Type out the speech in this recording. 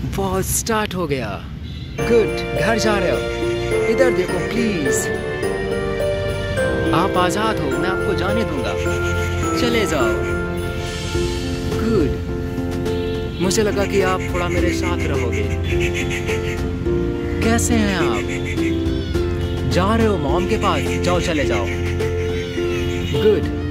बहुत स्टार्ट हो गया। गुड, घर जा रहे हो? इधर देखो प्लीज। आप आजाद हो, मैं आपको जाने दूंगा, चले जाओ। गुड, मुझे लगा कि आप थोड़ा मेरे साथ रहोगे। कैसे हैं आप? जा रहे हो मॉम के पास? जाओ, चले जाओ। गुड।